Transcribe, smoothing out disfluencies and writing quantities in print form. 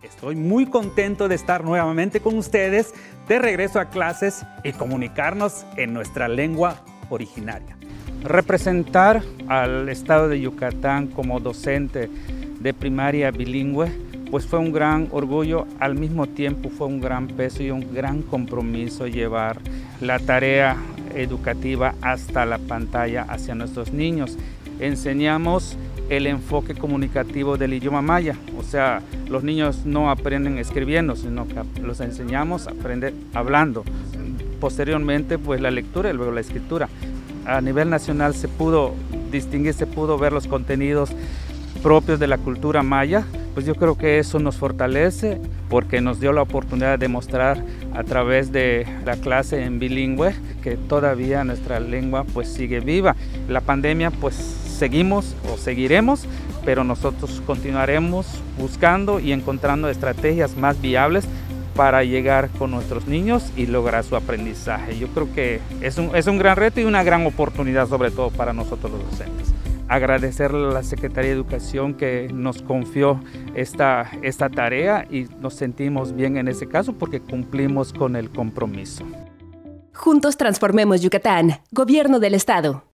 Estoy muy contento de estar nuevamente con ustedes, de regreso a clases y comunicarnos en nuestra lengua originaria. Representar al estado de Yucatán como docente de primaria bilingüe, pues fue un gran orgullo, al mismo tiempo fue un gran peso y un gran compromiso llevar la tarea educativa hasta la pantalla hacia nuestros niños. Enseñamos el enfoque comunicativo del idioma maya, o sea, los niños no aprenden escribiendo, sino que los enseñamos a aprender hablando. Posteriormente, pues la lectura y luego la escritura. A nivel nacional se pudo distinguir, se pudo ver los contenidos propios de la cultura maya, pues yo creo que eso nos fortalece porque nos dio la oportunidad de mostrar a través de la clase en bilingüe que todavía nuestra lengua pues sigue viva. La pandemia pues seguimos o seguiremos, pero nosotros continuaremos buscando y encontrando estrategias más viables para llegar con nuestros niños y lograr su aprendizaje. Yo creo que es un gran reto y una gran oportunidad, sobre todo para nosotros los docentes. Agradecerle a la Secretaría de Educación que nos confió esta tarea y nos sentimos bien en ese caso porque cumplimos con el compromiso. Juntos transformemos Yucatán. Gobierno del Estado.